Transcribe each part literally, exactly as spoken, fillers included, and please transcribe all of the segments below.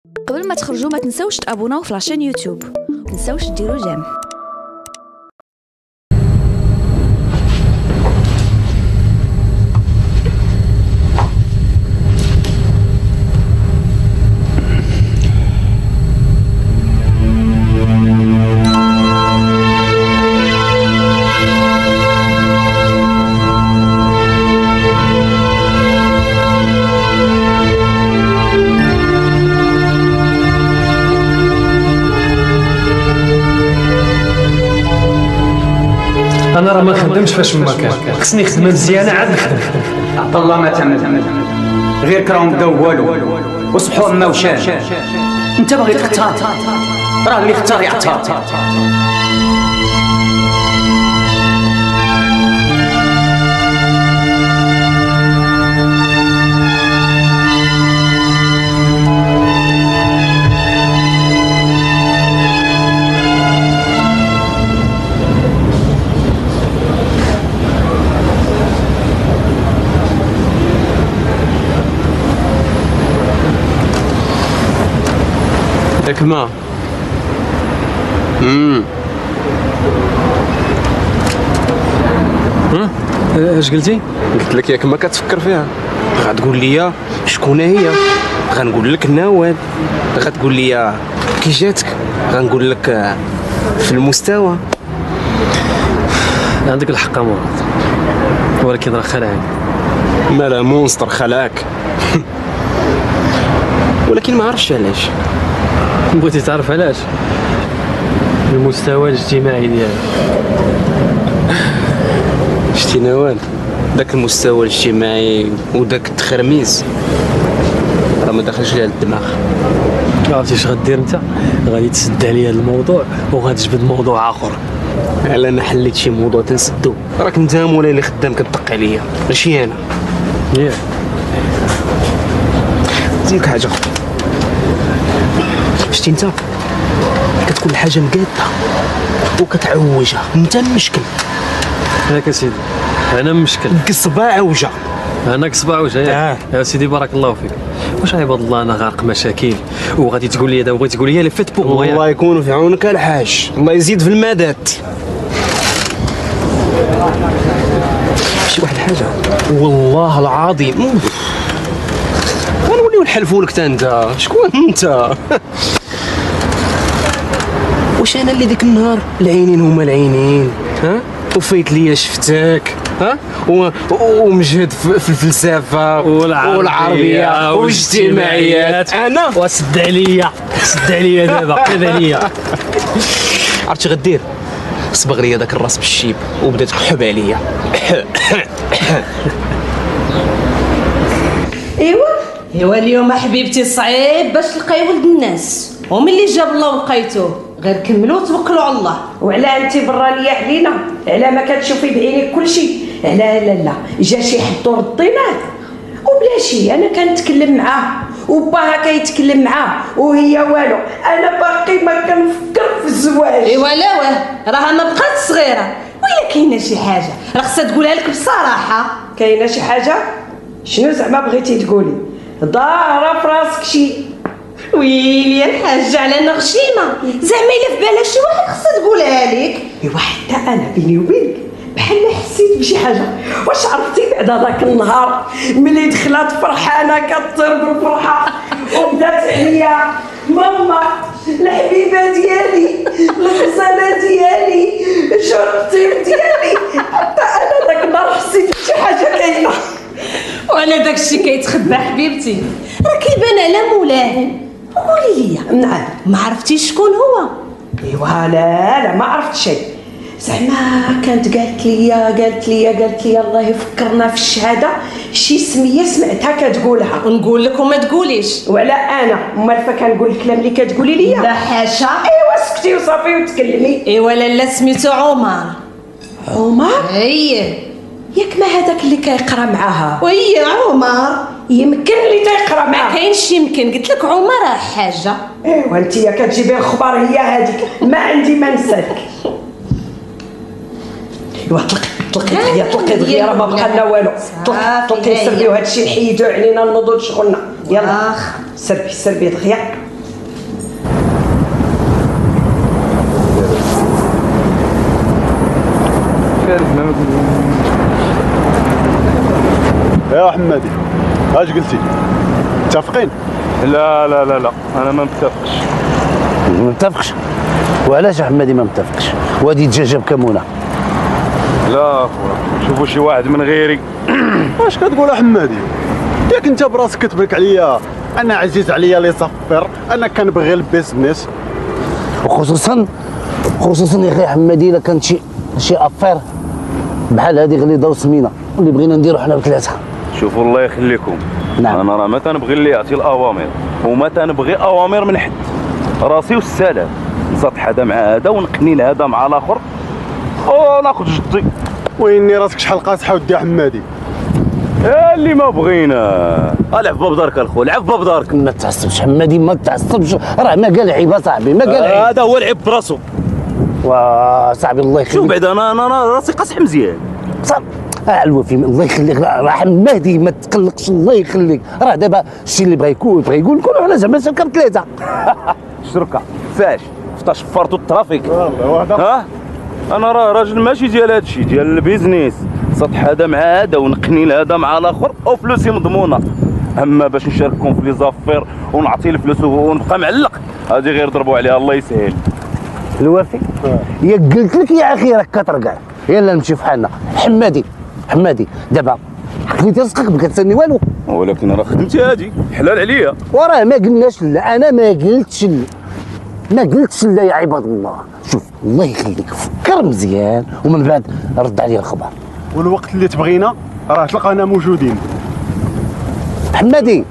قبل ما تخرجوا ما تنسوش تابوناو في لاشين يوتيوب، ما تنسوش ديروا جيم. انا راه ما خدمتش فاش ما كان، خصني خدمه مزيانه عاد نخدم. عطا الله ما تعمل غير كراهم بداو والو وصبحوا ما وشان. انت باغي تختار، راه اللي اختار يعتار. ياك ما امم ها اش قلتي؟ قلت لك ياك ما كتفكر فيها غتقول لي شكون هي، غنقول لك نوال، غتقول لي كي جاتك، غنقول لك في المستوى. عندك الحق مراد، ولكن راه خلعني. مالا مونستر خلاك. ولكن ما عرفتش علاش. بغيتي تعرف علاش؟ المستوى الاجتماعي ديالك. شتي نوال، داك المستوى الاجتماعي وداك التخرميز راه ما داخلش ليا الدماغ. عرفتي اش غدير انت؟ غادي تسد عليا هذا الموضوع وغتجبد موضوع اخر. على انا حليت شي موضوع تنسدو، راك انت مولاي اللي خدام كتدق عليا ماشي انا. ياك نزيدك حاجه، شتي انت كتكون الحاجه مقاده وكتعوجها، انت المشكل. ياك سيدي انا مشكل. قصبه عوجه، انا قصبه عوجه ياك. آه. يا سيدي بارك الله فيك. واش عباد الله انا غارق مشاكل وغادي تقول لي دابا بغيتي تقول لي لي فيت بوغ موا. الله يكون في عونك الحاج، الله يزيد في المدد. شي واحد الحاجه والله العظيم غنوليو نحلفوا لك انت. شكون انت؟ واش انا اللي ديك النهار العينين هما العينين ها وفايت ليا شفتك ها ومجهد في الفلسفه والعربيه والاجتماعيات انا وسد عليا سد عليا دابا قلب عليا. عرفتي غدير؟ صبغ ليا داك الراس بالشيب وبدا تكحب عليا. ايوا ايوا اليوم حبيبتي صعيب باش تلقاي ولد الناس، وملي جاب الله ولقيتوه غير كملوا توكلوا على الله. وعلى انت برا ليا علينا، على ما كتشوفي بعينيك كلشي، على لا لا جا شي حد رديناه وبلا شي. انا كنتكلم معاه وباها كيتكلم معاه وهي والو، انا باقي ما كنفكر في الزواج. ايوا لا واه راها ما بقات صغيره، ولا كاينه شي حاجه راه خصها تقولها لك بصراحه. كاينه شي حاجه؟ شنو زعما بغيتي تقولي؟ ضاره في راسك شي. ويلي يا الحاجه على انا غشيمه، زعما الا في بالها شي واحد خصها تقولها لك. ايوا حتى انا بيني وبينك بحال حسيت بشي حاجه. واش عرفتي بعد هذاك النهار ملي دخلت فرحانه كطير بالفرحه وبدات عليا ماما الحبيبه ديالي الغزاله ديالي شرطي ديالي، حتى انا ذاك النهار حسيت بشي حاجه كاينه. وانا داكشي كيتخبى حبيبتي، راه كيبان على ملاهن. قولي لي نعم ما عرفتيش شكون هو؟ ايوا لا لا ما عرفت شيء. زعما كانت قالت لي قالت لي قالت لي الله يفكرنا في الشهاده شي سميه سمعتها كتقولها. ونقول لك وما تقوليش. وعلى انا امال فكنقول الكلام اللي كتقولي لي؟ لا حاشا. ايوا سكتي وصافي وتكلمي. ايوا لالا سميتو عمر. عمر؟ اييه ياك ما هذاك اللي كيقرا معاها؟ وي عمر. يمكن اللي تيقرا معاها. ما كاينش يمكن، قلت لك عمر حاجه. ايوا انت كتجيبي الخبر هي هذيك، ما عندي ما نسالك. ايوا طلقي طلقي دغيا طلقي دغيا راه ما بقى لنا والو. طلقي طلقي سربيو هادشي نحيدو علينا نوضو لشغلنا. يلا سربي سربي دغيا يا حمادي اش قلتي؟ متفقين؟ لا لا لا لا انا ما متفقش. ما متفقش؟ وعلاش حمادي ما متفقش؟ وهادي الدجاجه بكمونه. لا اخويا شوفوا شي واحد من غيري. واش كتقول حمادي؟ ياك انت براسك كتبرك عليا انا عزيز عليا لي صفر، انا كنبغي البيزنس، وخصوصا خصوصا يا اخي حمادي الا كانت شي شي افير بحال هذه غليظه وسمينه اللي بغينا نديرو حنا بثلاثه. شوفوا الله يخليكم. نعم. انا راه ما تنبغي اللي يعطي الاوامر وما تنبغي اوامر من حد، راسي والسلام. نسطح هذا مع هذا ونقنين هذا مع الاخر وناخذ جدي. ويني راسك شحال قاصحه ودي حمادي. يا اللي ما بغينا العب باب دارك الخو، العب باب دارك. ما تعصبش حمادي ما تعصبش، راه ما قال عيب صاحبي، ما قال عيب. هذا هو العيب براسو. وصاحبي الله يخليك. شوف بعد انا انا راسي قاصح مزيان. صافي اه الوفي الله يخليك، راه حمادي ما تقلقش الله يخليك، راه دابا الشيء اللي بغا يكون بغا يقول نكونوا حنا زعما شركه ثلاثه. شركه فاش؟ فاش شفرتوا الترافيك. والله وحده. ها انا راه راجل ماشي ديال هذا الشيء، ديال البيزنس. سطح هذا مع هذا ونقنين هذا مع الاخر وفلوسي مضمونه. اما باش نشارككم في لي زافير ونعطي الفلوس ونبقى معلق، هذه غير ضربوا عليها الله يسهل. الوفي يا قلت لك يا اخي راك كترقع، يلا نمشي فحالنا. حمادي حمادي دابا حكيتي رزقك ما كتسالني والو. ولكن راه خدمتي هذه حلال عليا. وراه ما قلناش لا، انا ما قلتش لا، ما قلتش لا يا عباد الله. شوف الله يخليك فكر مزيان ومن بعد رد عليا الخبر. والوقت اللي تبغينا راه تلقانا موجودين. حمادي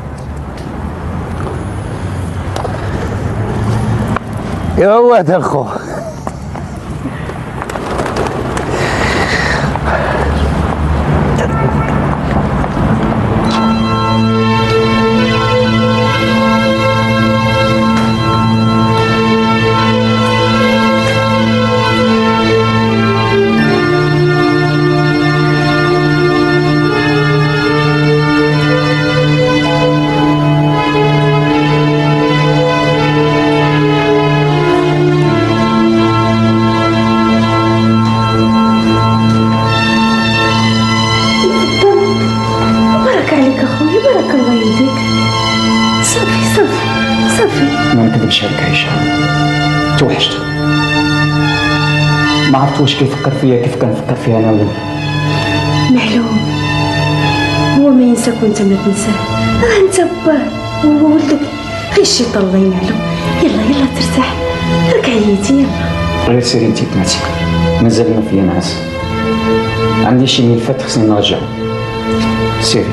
يا واد الخو توحشت، ما عرفت واش كيفكر فيا كيف كنفكر فيها انا ولا. معلوم هو ما ينساك وانت ما تنساه، راه انت باه وهو ولدك، غير الشيطان الله ينعلو. يلا يلا ترتاح، راك عييتي يلا. غير سيري انتي بناتي، مازال ما فيا نعاس، عندي شي ملفات خصني نرجعو. سيري.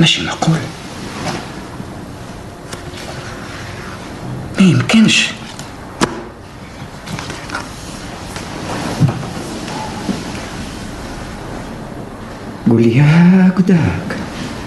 ماشي معقول، ما يمكنش. قول لي هكذاك.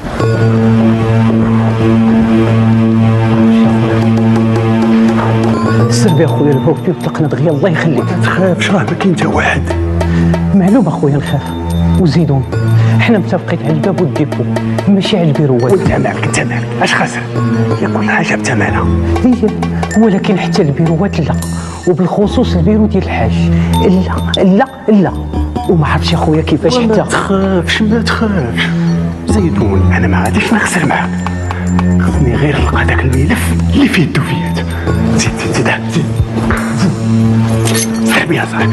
سير اخويا البوكي وطلقنا دغيا الله يخليك. ما تخافش راه ما كاين حتى واحد. معلوم اخويا نخاف وزيدون، حنا متفقين على الباب والديبو ماشي على البيروات. وانت مالك انت مالك اش خاسر؟ يا كل حاجه بثمنها. هي ولكن حتى البيروات لا، وبالخصوص البيرو ديال الحاج لا لا لا. وما عرفتش اخويا كيفاش حتى. ما تخافش ما تخافش زيدون، انا ما غاديش نخسر معاك. خصني غير نلقى داك الملف اللي فيه الدوفيات. زيد زيد زيد زيد صاحبي يا صاحبي.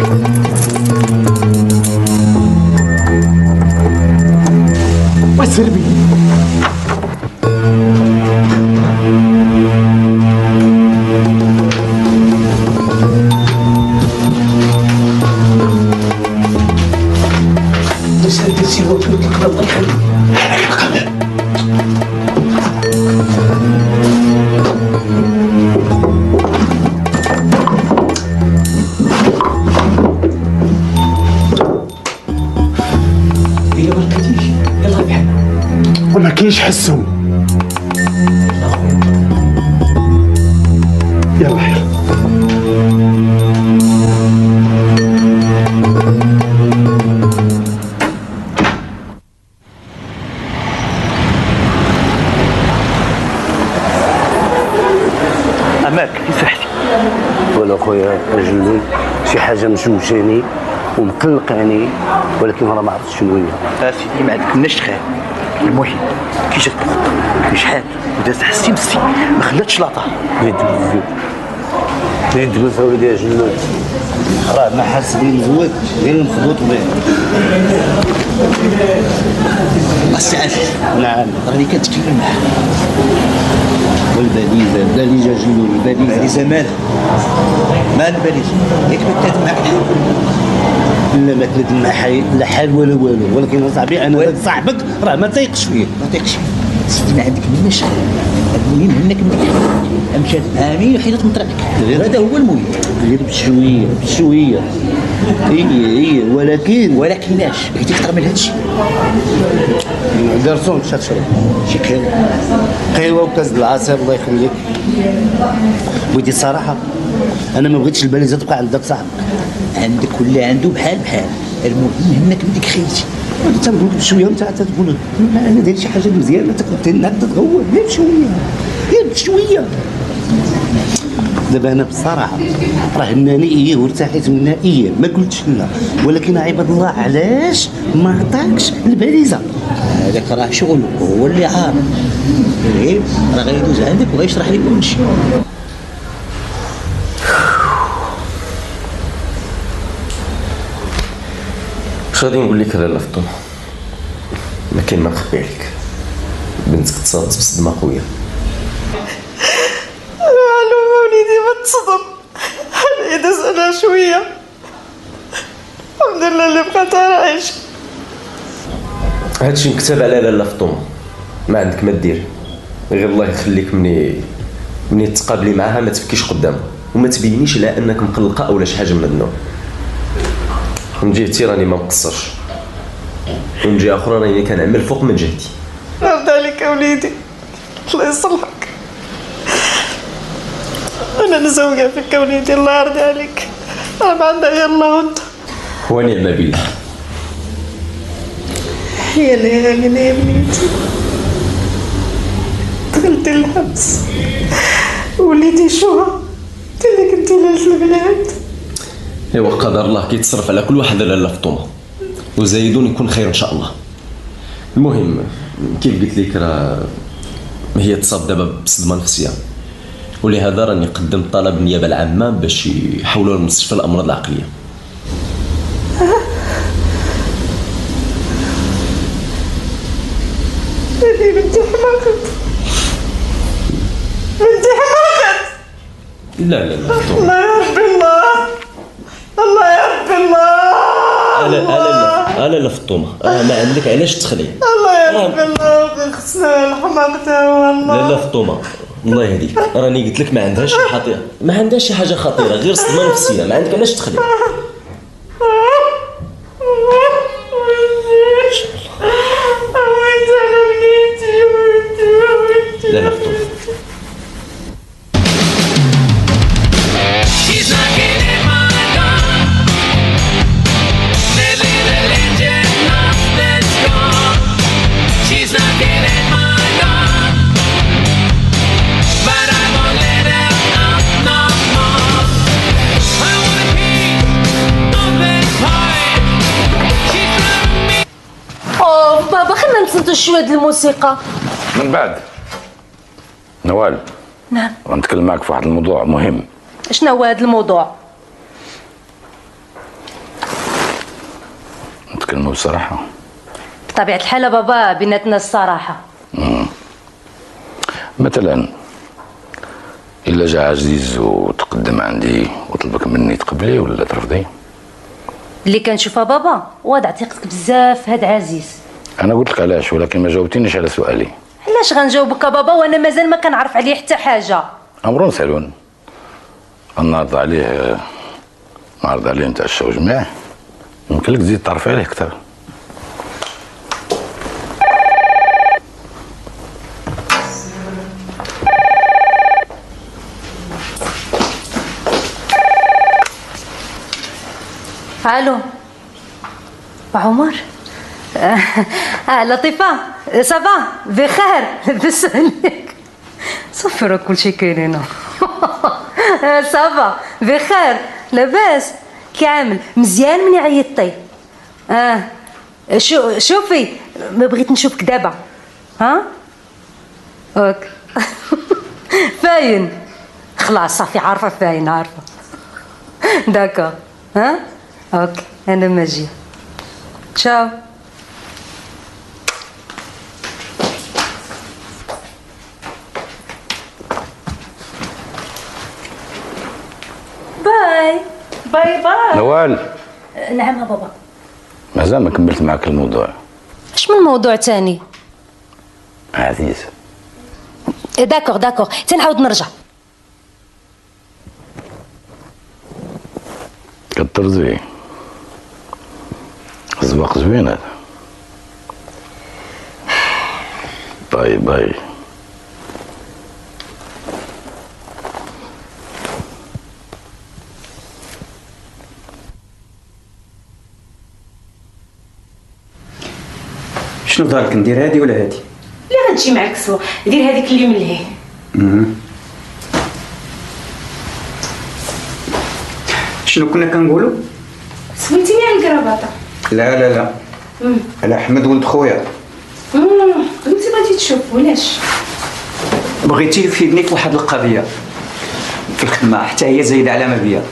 وسربي الله يخليك. وما كاينش حسهم. يلا يلا اماك يسحتي ولا خويا رجلي شي حاجه مشوشاني ومقلقاني، ولكن راه ما عرفتش شنو هي. اسيدي ما عندكمناش تخاف. المهم كي جات الخطه كي شحال ودازت حسي مسي ما خلاتش لاطا. زيد زيد زيد تبوس وليدي يا جلول، راه ما حاس بلي مزوج غير مخبوط به. السي عزيز نعم راني كنتكلم معاه. والباليزه الباليزه جلول الباليزه الباليزه مالها؟ مال الباليزه؟ ياك ما كانت معاك الحال؟ لا ما تندم مع حي لا حال ولا والو، ولكن صاحبي انا ولد صاحبك راه ما تيقش فيه. ما تيقش فيه سيدي، ما عندك مناش. المهم انك مشات امين وحيدت من طريقك، هذا هو المهم. غير بشويه بشويه. هي هي ولكن ولكناش بغيتي اكثر من هذا الشيء. درسون شات شرب شكرا. قهوه وكاس العصير الله يخليك. ودي الصراحه انا ما بغيتش الباليزه تبقى عندك صاحبك. عندك ولا عنده بحال بحال، المهم انك بديك خيتي. انت تنقول لك بشويه وانت تقول انا داير شي حاجه مزيانه تقدر تتغول غير بشويه غير بشويه. دابا انا بصراحه راه هناني ايه وارتحيت من نهائيا ما قلتش لا، ولكن عباد الله علاش ما عطاكش الباليزه؟ هذاك راه شغله هو اللي عارف. المهم راه غيدوز عندك وغيشرح لك كل شيء. واش غادي نقول لك لاله فطومه؟ ما كاين ما نخبي عليك، بنتك تصابت بصدمه قويه. معلوم وليدي ما تصدم، انا داز انا شويه الحمد لله اللي بقات عايشه. هادشي مكتب على لاله فطومه، ما عندك ما دير، غير الله يخليك مني مني تقابلي معاها ما تبكيش قدامها وما تبينيش لا انك مقلقه او لا شي حاجه من هاد النوع. من جهتي راني ما مقصرش، ومن جهه اخرى راني كنعمل فوق من جهتي. رد عليك يا وليدي الله يصلحك. انا نزوجها فيك يا وليدي الله يرضي عليك، راه ما عندها غير الله وانت. ونعم بالله. يا ليالي يا بنيتي دخلتي الحبس وليدي شو انت اللي كنتي ليلة البلاد. ايوا قدر الله كيتصرف على كل واحد لاله فطومه، وزايدون يكون خير ان شاء الله. المهم كيف قلت لك راه هي تصاب دابا بصدمه نفسيه، ولهذا راني قدمت طلب النيابه العامه باش يحولوها لمستشفى الامراض العقليه. هذه بنتي حماقت بنتي حماقت. لا لا لا الله يا ربي الله الله يا ربي الله. لا لا لا اه لا لا فطومه، اه ما عندك علاش تخلي. الله يرحم الله خصنا الحماق تا والله. لا لا فطومه الله يهديك، راني قلت لك ما عندهاش شي خطيره، ما عندهاش شي حاجه خطيره، غير صدمه نفسيه، ما عندك علاش تخلي. لا لا فطومه. بابا خلينا نصنتو شويه د الموسيقى من بعد. نوال. نعم. غنتكلم معك في واحد الموضوع مهم. شنو هو هذا الموضوع؟ نتكلموا بصراحه. بطبيعه الحال بابا بيناتنا الصراحه. مم. مثلا الا جا عزيز وتقدم عندي وطلبك مني تقبليه ولا ترفضيه؟ اللي كنشوفها بابا واضع ثقتك بزاف هاد عزيز. انا قلت لك علاش، ولكن ما جاوبتينيش على سؤالي. علاش غنجاوبك بابا وانا مازال ما كنعرف عليه حتى حاجه؟ امر سهل، غنعرض عليه نعرض عليه نتعشاو جميع، يمكن لك تزيد تعرفي عليه اكثر. الو عمر. اه لطيفه صافا بخير لبس عليك صافي راه كلشي كاين هنا. صافا بخير لاباس كامل مزيان مني عيطتي. اه شو شوفي ما بغيت نشوفك دابا. ها اوكي. فاين خلاص صافي عارفه فاين عارفه. داكا ها اوكي انا ماجيه. تشاو. باي باي باي. نوال. نعم بابا. مازال ما كملت معك الموضوع. اش من موضوع تاني؟ عزيز. داكوغ داكوغ تنعاود نرجع. كتر زوين، زواق زوين هذا. باي باي. شنو دارك ندير هادي ولا هادي؟ لا غتجي معك سوا، دير هذيك اللي ملهي. شنو كنا كنقولوا؟ سولتيني على الكرافطه. لا لا لا امم على احمد ولد خويا. امم قلتي بغيتي تشوف ولاش؟ بغيتي يفيدني في واحد القضيه في الخدمه، حتى هي زايده على ما بيا.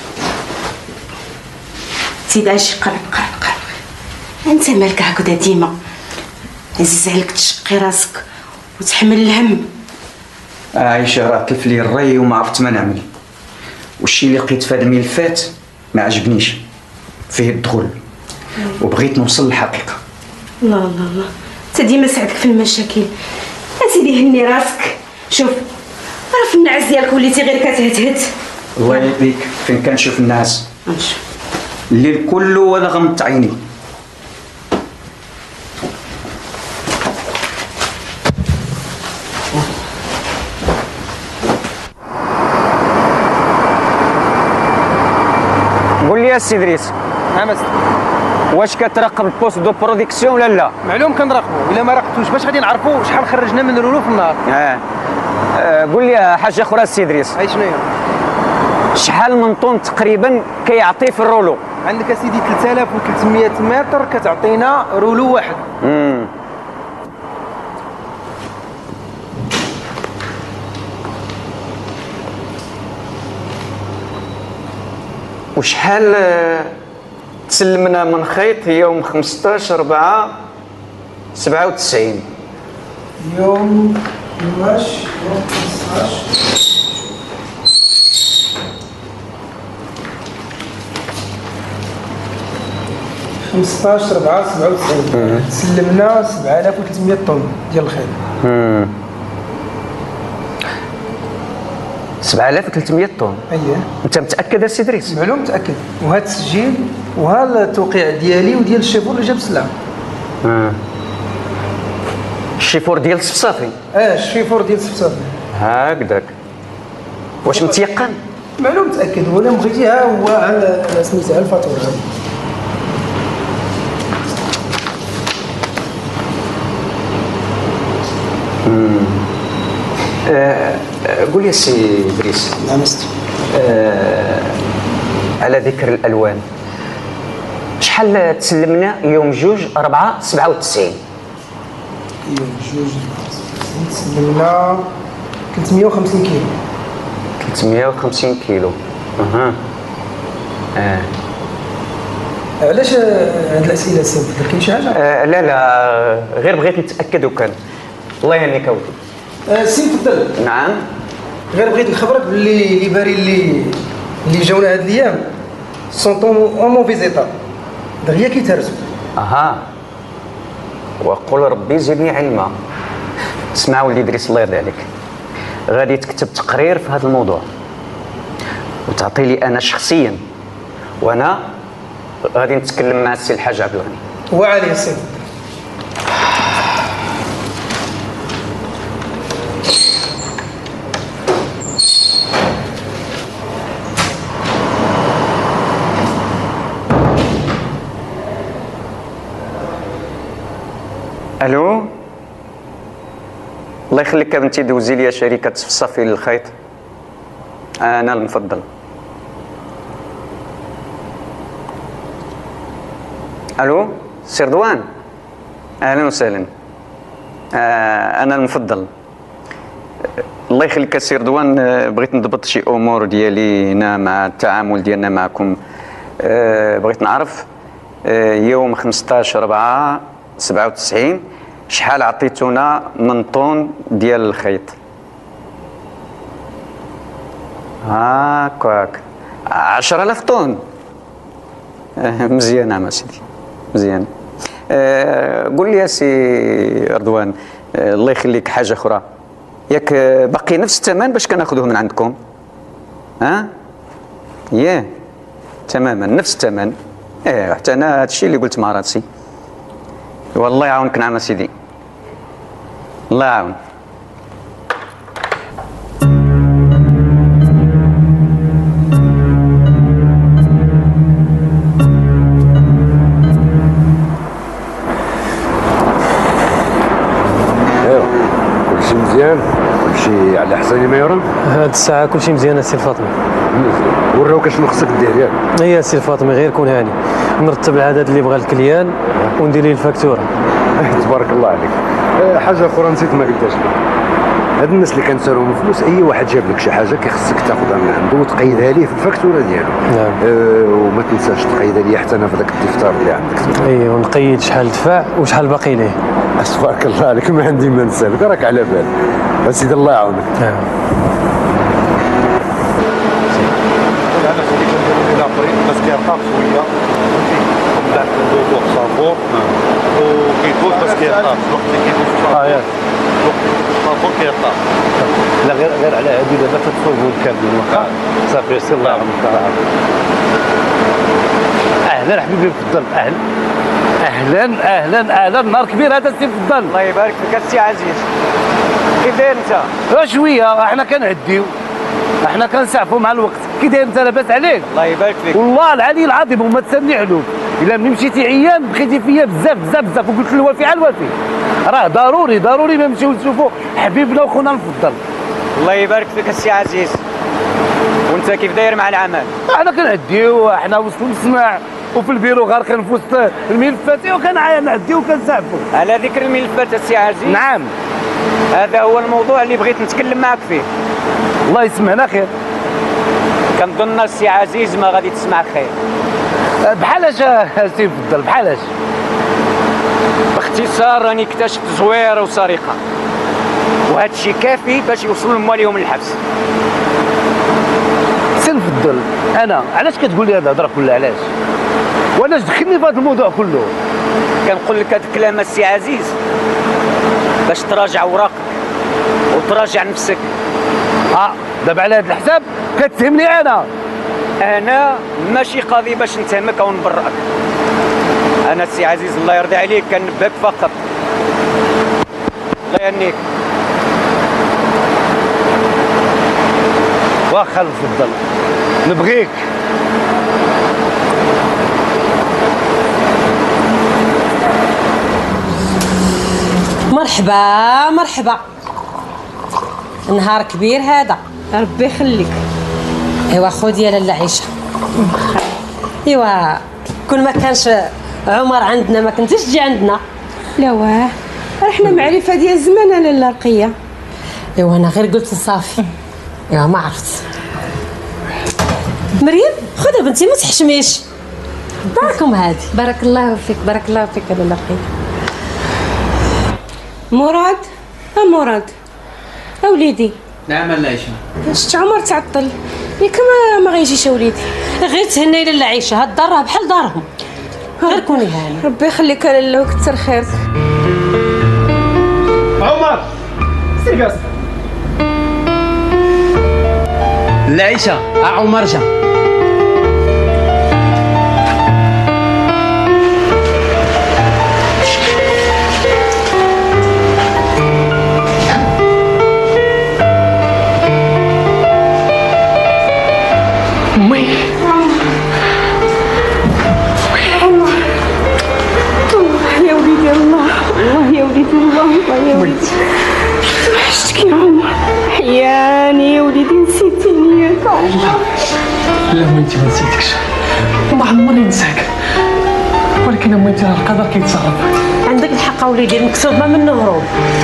سيدي اجي قرب قرب قرب. انت مالك هكذا ديما؟ عزيز عليك تشقي راسك وتحمل الهم. عايشه راه تلف لي الري وما عرفت ما نعمل، والشي اللي لقيت في هذا الملفات ما عجبنيش، فيه الدخول وبغيت نوصل للحقيقه. الله الله الله، انت ديما سعدك في المشاكل. اسيدي هني راسك. شوف راه في النعاس ديالك وليتي غير كتهتهت. الله يهديك، فين كنشوف الناس نشوف الليل كله وانا غمضت عيني. قول لي يا سي دريس. نعم اسيدي. واش كتراقب البوست دو برودكسيون ولا لا؟ معلوم كنراقبو، الا ما راقبتوش باش غادي نعرفوا شحال خرجنا من رولو في النهار. اه, آه قول لي يا حاج اخويا السي دريس. اي شنو هي؟ شحال من طون تقريبا كيعطي في الرولو؟ عندك اسيدي ثلاثة آلاف وثلاثمية متر كتعطينا رولو واحد. امم وشحال تسلمنا من خيط يوم خمسطاش أربعة سبعة وتسعين؟ يوم واش يوم خمسطاش خمسطاش أربعة سبعة وتسعين سلمنا سبعة آلاف وثلاثمية طن ديال الخيل. سبعة آلاف وثلاثمية طن. اييه. انت متاكد السي دريس؟ معلوم متاكد، وهذا التسجيل وها التوقيع ديالي وديال الشيفور اللي جاب السلعه. اه الشيفور ديال الصفصافي؟ اه الشيفور ديال الصفصافي. هكذاك. واش متيقن؟ معلوم متاكد، ولا بغيتيها هو على سميتها الفاتوره هذه. آه قول لي السي دريس. نعم ستي. آه على ذكر الالوان، شحال تسلمنا يوم جوج أربعة سبعة وتسعين؟ يوم جوج تسلمنا ثلاثمية وخمسين كيلو. ثلاثمية وخمسين كيلو. اها. اه علاش هاد الاسئله السي مفضل؟ كاين شي حاجه؟ آه لا لا غير بغيت نتاكد وكان. الله يهنيك اودي. آه سي مفضل. نعم. غير بغيت نخبرك باللي لي باري اللي اللي جاونا هاد الايام سون اون موفي زيتا دغيا كيتهرسوا. اها. وقل ربي زدني علما. اسمع ولدي دريس الله يرضي عليك، غادي تكتب تقرير في هذا الموضوع وتعطي لي انا شخصيا، وانا غادي نتكلم مع السي الحاج عبد الغني. وعليه السي. الو، الله يخليك يا بنتي، دوزي لي شركه صفصافي للخيط، انا المفضل. الو سي رضوان، اهلا وسهلا. آه انا المفضل. الله يخليك يا سي رضوان، بغيت نضبط شي امور ديالي هنا مع التعامل ديالنا معكم. آه بغيت نعرف آه يوم خمسطاش أربعة سبعة وتسعين شحال عطيتونا من طون ديال الخيط؟ هاكاك عشرة آلاف طن. آه مزيان عم سيدي، مزيان. آه قول لي يا سي رضوان، آه الله يخليك، حاجه اخرى، ياك باقي نفس الثمن باش كناخذوه من عندكم؟ ها؟ ياه تماما نفس الثمن. ايه حتى انا هادشي اللي قلت مع راسي. والله يعاونك. نعم سيدي، الله يعاون. كلشي مزيان، كلشي على حسن ما يرام. هاد الساعة كلشي مزيان السي فاطمة. وراوك اشنو خصك دير ياك؟ هي السي فاطمة غير كون هاني، نرتب العدد اللي بغا الكليان وندير ليه الفاكتورة. تبارك الله عليك. أه حاجة أخرى نسيت ما قلتهاش لك، هاد الناس اللي كنسالوهم الفلوس، أي واحد جاب لك شي حاجة كيخصك تاخذها من عنده وتقيدها ليه في الفاكتورة ديالو. نعم. أه وما تنساش تقيدها لي حتى أنا في ذاك الدفتر اللي عندك. اي ونقيد شحال دفع وشحال باقي ليه. تبارك الله عليك، ما عندي ما نسالك، راك على بال. سيدي الله يعاونك. نعم. بس كيرقى شويه ومن بعد كندوزو في الصابور وكيدوز بس كيرقى الوقت اللي كيدوز في الصابور. اه ياك الوقت اللي كيدوز في الصابور كيرقى. لا غير غير على هادي دابا تدخل كامل الوقت. صافي سير الله يعاونك. اهلا حبيبي المفضل. اهلا اهلا اهلا اهلا، نهار كبير هذا السي المفضل. الله يبارك فيك السي عزيز. كيف داير انت؟ شويه احنا كنعديو، احنا كنسعفوا مع الوقت. كي داير انت لاباس عليك؟ الله يبارك فيك. والله العلي العظيم وما تسمي علوم، الا ملي مشيتي عيان بقيتي فيا بزاف بزاف بزاف، وقلت له الوفي على الوفي، راه ضروري ضروري ما نمشيو نشوفوا حبيبنا وخونا المفضل. الله يبارك فيك السي عزيز. وانت كيف داير مع العمل؟ احنا كنعديو، احنا وسط المصنع وفي البيرو غارقين في وسط الملفات وكنعديو وكنسعفوا. على ذكر الملفات السي عزيز، نعم، هذا هو الموضوع اللي بغيت نتكلم معك فيه. الله يسمعنا خير. كنظن السي عزيز ما غادي تسمع خير. بحالاش السي مفضل؟ بحالاش؟ باختصار راني اكتشفت زويره وسرقه، وهذا الشيء كافي باش يوصلوا مواليهم للحبس. سي مفضل، انا علاش كتقول لي هاد الهضره كلها؟ علاش؟ وانا دخلني في هذا الموضوع كله؟ كنقول لك هاد الكلام السي عزيز باش تراجع وراقك وتراجع نفسك. اه دابا على هذا الحساب كتهمني انا؟ انا ماشي قاضي باش نتهمك او نبرئك. انا السي عزيز الله يرضي عليك كنبهك فقط. الله يهنيك. واخا نفضل نبغيك. مرحبا مرحبا، نهار كبير هذا، ربي يخليك. ايوا خذي يا لاله عيشه. ايوا كل ما كانش عمر عندنا ما كنتيش تجي عندنا. لا واه احنا معرفه ديال زمان لاله لاله. ايوا انا غير قلت صافي. ايوا ما عرفت. مريم خذي بنتي ما تحشميش. داركم هادي. بارك الله فيك بارك الله فيك لاله لاله. مراد ا مراد اوليدي. نعم لاله عيشه. شفت عمر تعطل ياك ما ما غيجيش اوليدي. غير تهني لاله عيشه، هاد الدار راه بحال دارهم. غير كوني هاني. ربي يخليك لاله وكثر خيرك. عمر سير قاص. لاله عيشه ا عمر جا. امي الله يا وليدي الله الله يا وليدي الله الله يا وليدي وحشتك يا عمر. حياني يا وليدي نسيتيني ياك عمر. لا ما انت ما نسيتكش وما عمرني ننساك، ولكن امي انت القدر كيتصرف. عندك الحق اوليدي، المكسوب ما منه هروب.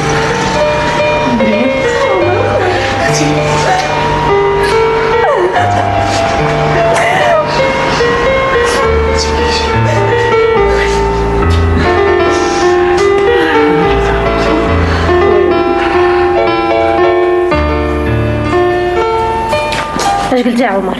اش قلتي يا عمر؟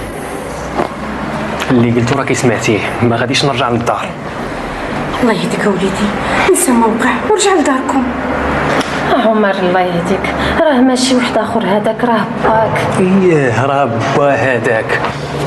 اللي قلتو راكي سمعتيه، ما غاديش نرجع للدار. الله يهديك وليدي، نسى موقع ورجع لداركم. عمر الله يهديك، راه ماشي واحد اخر هذاك، راه باك. ايه راه با هذاك.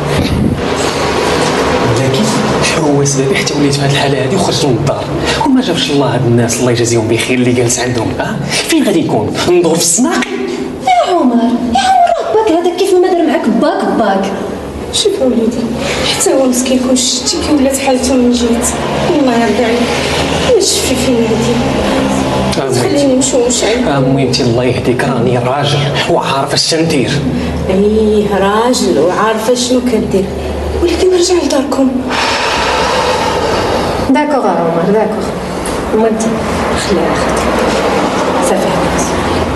ولكن شنو هو السبب حتى وليت في هذه الحاله هذه وخرجت من الدار؟ وما جابش الله هاد الناس الله يجازيهم بخير اللي جالس عندهم. اه فين غادي يكون؟ نضرب في السماق؟ يا عمر يا عمر باك هذاك كيف ما دار معاك باك باك. شوف وليدي حتى هو مسكين كون شتي كي ولات حالته من جهه. الله يرضي عليك نشفي فين هادي، خليني نمشي ونشعل. امي انت الله يهديك راني راجل وعارف اش ندير. ايه راجل وعارفه شنو كدير، ولكن رجع لداركم. داكوغ عمر داكوغ. وانت خليها اختي صافي خلاص.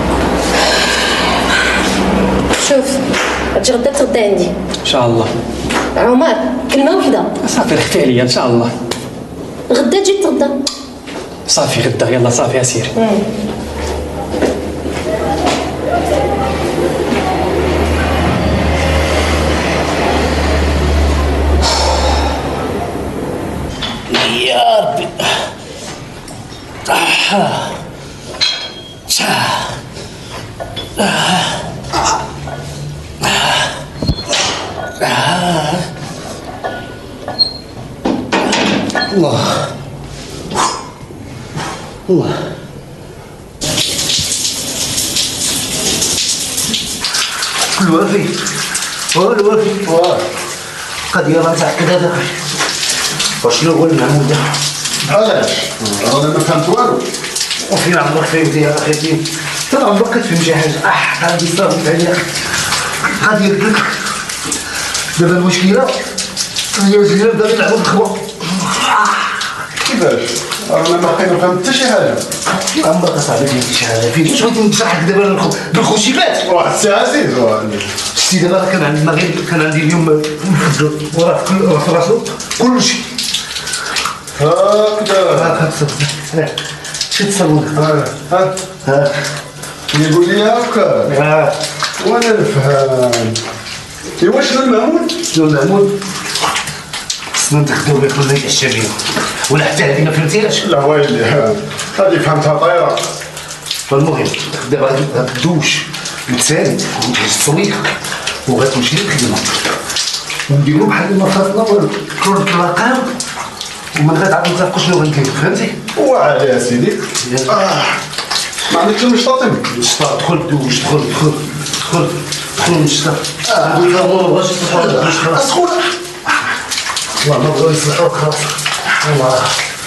شوف تجي غدا تغدا عندي ان شاء الله. عمر كلمه وحده صافي رختي عليا ان شاء الله. غدا تجي تغدا. صافي غدا يلا صافي اسيري. يا ربي. آه. الله الله كل وافي كل وافي قد يلا تعقد هذا وشنو هو المعمول ده؟ علاش؟ انا ما فهمت والو. وفين عمرك فهمتي يا اخي؟ ترى عمرك كتفهم شي حاجه. اح غادي صافي عليا غادي يردك. دابا المشكله هي الزينه بدا يلعبوا بالخوا. كيفاش؟ انا باقي ما فهمت حتى شي حاجه. عمرك اصاحبي فهمتي شي حاجه؟ فين شغل نشرحك دابا بالخشيبات؟ واحد السي عزيز شتي دابا كان عندي المغرب كان عندي اليوم نفضل وراه في راسو كلشي هكذا. هاك هاك شي تصور. ها ها يقول لي هكا وانا نفهم. ايوا شنو المعمول؟ شنو المعمول؟ خصنا نتخداو بك ولا يتعشى بينا ولا حتى هذه ما فهمتيهاش. لا ويلي هذه فهمتها طايره. فالمهم دابا غادي تدوش الثاني وتجي تصويك وغتمشي للخدمه ونديرو بحال ما فاتنا والو كل الرقم ومن غير عاد نتفقوا شنو غنديرو فهمتي. واعر يا سيدي. اه ما عندكش مشطاطين؟ مشطاط دخل دوش دخل دخل دخل دخل مشطاط. اه ما بغاش يصلحوك خلاص خويا والله ما بغاو يصلحوك خلاص والله.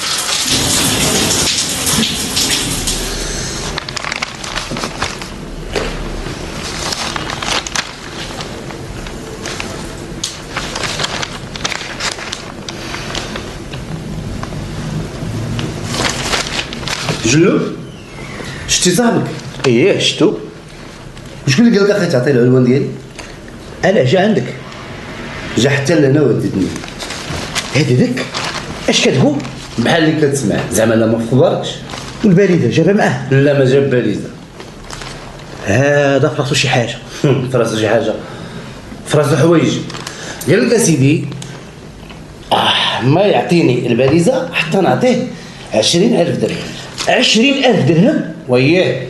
جلو شتي صاحبك؟ ايه شتو. شكون اللي قال لك اخي تعطي العنوان ديالي؟ انا جا عندك جا حتى لهنا وديتني. هادي ذاك اش كتقول؟ بحال اللي كتسمع زعما لا ما فضلكش. والباليده جابها معاه؟ لا ما جاب باليده. هذا فراسو شي حاجه. فراسو شي حاجه فراسو حوايج. قال لك اسيدي اه ما يعطيني الباليزه حتى نعطيه عشرين ألف درهم. عشرين ألف درهم؟ وياه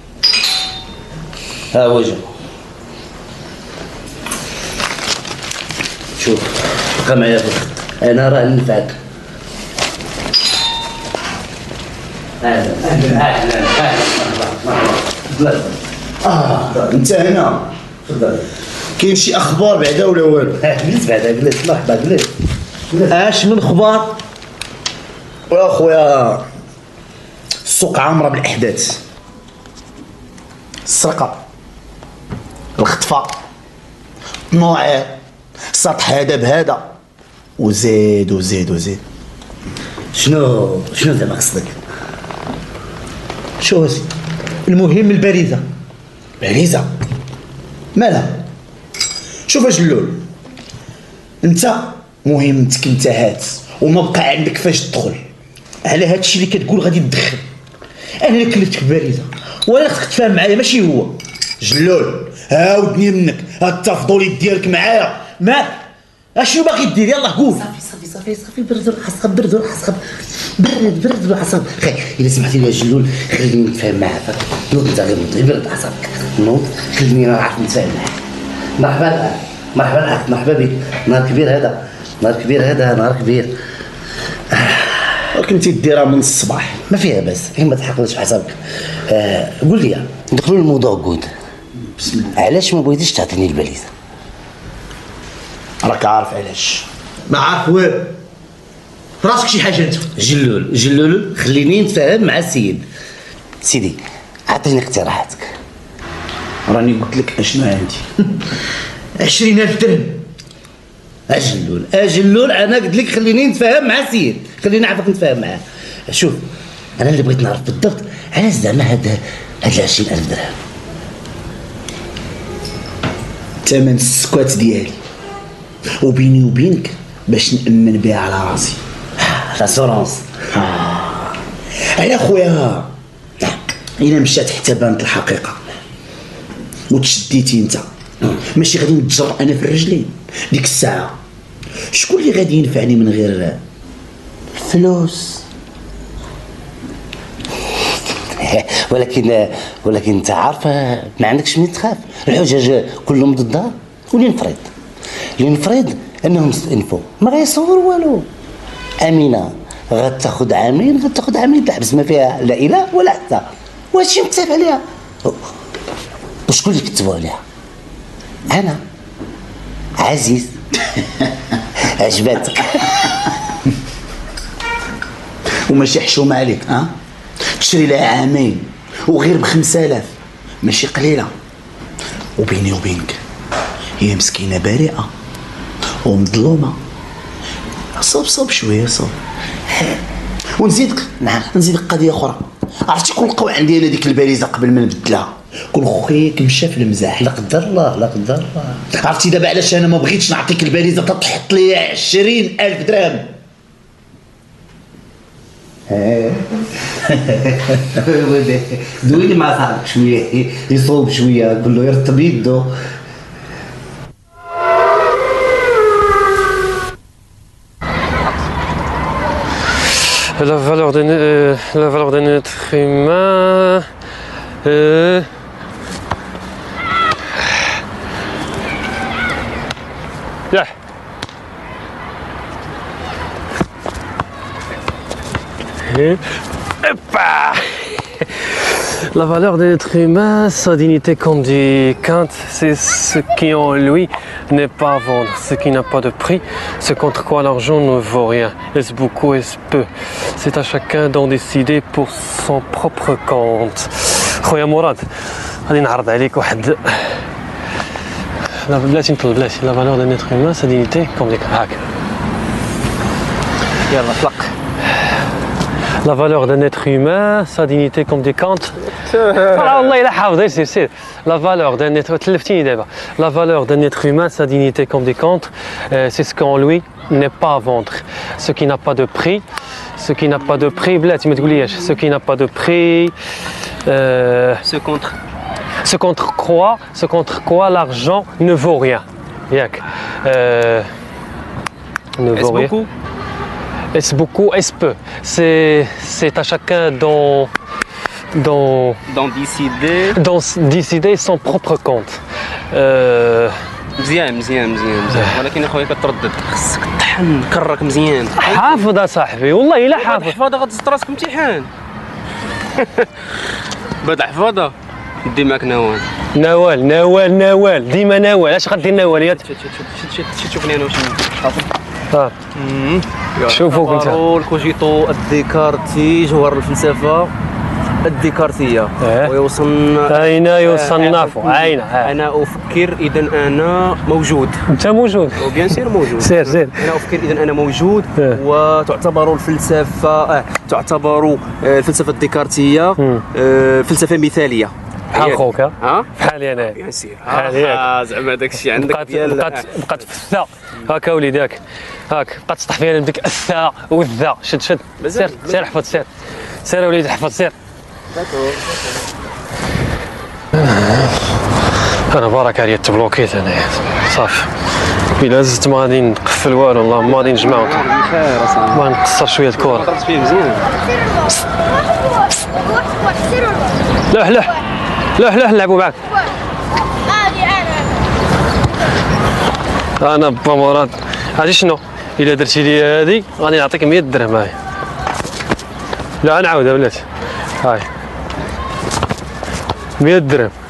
ها هو جا. شوف بقى معايا في الخط انا راه ننفعك. اهلا اهلا اهلا اهلا. اه انت هنا تفضل. كاين شي اخبار بعدا ولا والو؟ جلس بعدا جلس مرحبا جلس. اش من اخبار؟ واخويا السوق عامره بالاحداث. السرقه الخطفه نوعين سطح هذا بهذا وزيد وزيد وزيد. شنو شنو زعما قصدك؟ شو هسي المهم البريزه. بريزه مالها؟ شوف اجلول انت مهمتك انتهات وما بقى عندك فاش تدخل. على هادشي اللي كتقول غادي تدخل. انا اللي كلفتك ببريزه ولا خصك تفهم معايا ماشي هو. جلول عاودني منك هاد التفضولي ديالك معايا مالك؟ اشنو باغي دير؟ يلاه قول. صافي صافي صافي صافي برد الحصاب برد الحصاب برد برد الحصاب. خير الا سمحتي لي يا جلول خليني نتفاهم معاك. نوض انت غير نوض برد حصابك نوض خليني نعرف نتفاهم معاك. مرحبا مرحبا اخ مرحبا بك. نهار كبير هذا نهار كبير هذا نهار كبير. كنتي ديرها من الصباح ما فيها بس غير ما تحققش في حسابك. آه قول لي ندخلوا للموضوع قود. بسم الله. علاش ما بغيتيش تعطيني الباليزه؟ راك عارف علاش. ما عارف والو راسك شي حاجه انت. جلول جلول خليني نتفاهم مع السيد. سيدي اعطيني اقتراحاتك. راني قلت لك اشنو عندي. عشرين ألف درهم. اجلول اجلول انا قلت لك خليني نتفاهم مع السيد خليني نعرفك نتفاهم معاه. شوف انا اللي بغيت نعرف بالضبط علاش زعما هاد هاد عشرين ألف درهم. ثمن السكوات ديالي وبيني وبينك باش نأمن بها على راسي. لاسورونس. انا خويا الا مشات حتى بانت الحقيقه وتشديتي انت ماشي غادي نتجرأ انا في الرجلين ديك الساعه شكون اللي غادي ينفعني من غير فلوس؟ ولكن ولكن انت عارف ما عندكش من تخاف. الحجاج كلهم ضدها ولي نفرض اللي نفرض انهم استئنفوا ما غيصوروا والو. امينه غتاخذ عامين غتاخذ عامين الحبس ما فيها لا اله ولا حتى. وهادشي متفق عليها. وشكون اللي كتبوا عليها؟ انا عزيز. عجباتك؟ وماشي حشومه عليك ها؟ تشري لها عامين وغير بخمسة آلاف ماشي قليله. وبيني وبينك هي مسكينه بريئه ومظلومه. صوب صوب شويه صوب. ونزيدك نعم نزيدك قضيه اخرى. عرفتي كون لقاو عندي انا ديك الباليزه قبل ما نبدلها كون خويك مشى في المزاح. لا قدر الله لا قدر الله. عرفتي دابا علاش انا ما بغيتش نعطيك الباليزه تحط لي عشرين ألف درهم؟ دويني مع صاحبك شويه يصوب شويه قول له يرتب يدو. La valeur d'un euh, la valeur d'un être humain. Euh, yeah. Et, la valeur d'un être humain, sa dignité, comme dit Kant, c'est ce qui en lui n'est pas à vendre, ce qui n'a pas de prix, ce contre quoi l'argent ne vaut rien. Est-ce beaucoup, est-ce peu? C'est à chacun d'en décider pour son propre compte. خويا مراد غادي نعرض عليك واحد لا بلاتي نطلب بلاتي لا فالور دو نيتر هيومان سا دينيتي كوم ديك هاك يلا طلق لا فالور دو نيتر هيومان سا دينيتي كوم دي كانت والله الا حافظ سير سير لا فالور دو نيتر تلفتيني دابا لا فالور دو نيتر هيومان سا دينيتي كوم دي كانت سي سكو en lui n'est pas à vendre ce qui n'a pas de prix ce qui n'a pas de prix بلاتي ما تقولياش ce qui n'a pas de prix Euh, ce contre ce contre quoi ce contre quoi l'argent ne vaut rien. Yak. Euh, ne vaut rien. Beaucoup est-ce beaucoup est-ce peu c'est c'est à chacun d'en d'en d'en décider d'en décider son propre compte. euh, مزيان مزيان مزيان مزيان ولكن اخويا كتردد خصك طحن كرك مزيان حافظ اصاحبي والله الا حافظ حفاظه غتزط راسك امتحان بعد حفاظه دي معاك نوال نوال نوال نوال ديما نوال اش غدير نوال يا شي تشوفني انا واش حاضر اه شوفوك انت الكوجيتو الديكارتي جوهر الفلسفه الديكارتية اه. ويوصل أين يصنف أين اه. أنا أفكر إذا أنا موجود أنت موجود وبيان سير موجود سير سير أنا أفكر إذا أنا موجود اه. وتعتبر الفلسفة اه. تعتبر الفلسفة الديكارتية اه. فلسفة مثالية بحال خوك ها بحالي انا بيان سير ها زعما داك الشيء عندك ديال بقات بقات في الثاء هاكا وليدي هاك هاك بقات تطيح فيها بديك الثاء والذا شد شد سير سير احفظ سير سير يا وليدي احفظ سير انا بارك عليا تبلوكيت انايا صافي الا زدت ما غادي نقفل والو والله ما غادي نجمعو ما نقصر شويه الكره ضربت فيه مزيان لوح لوح لوح لوح نلعبوا معاك انا با مراد عرفتي شنو الا درتي لي هادي غادي نعطيك مية درهم هاي لا نعاودها بلاتي هاي مية درهم